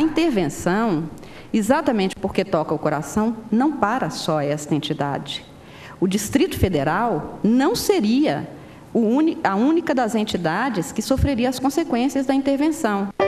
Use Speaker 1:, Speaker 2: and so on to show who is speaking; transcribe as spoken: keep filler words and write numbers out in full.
Speaker 1: intervenção, exatamente porque toca o coração, não para só esta entidade. O Distrito Federal não seria a única das entidades que sofreria as consequências da intervenção.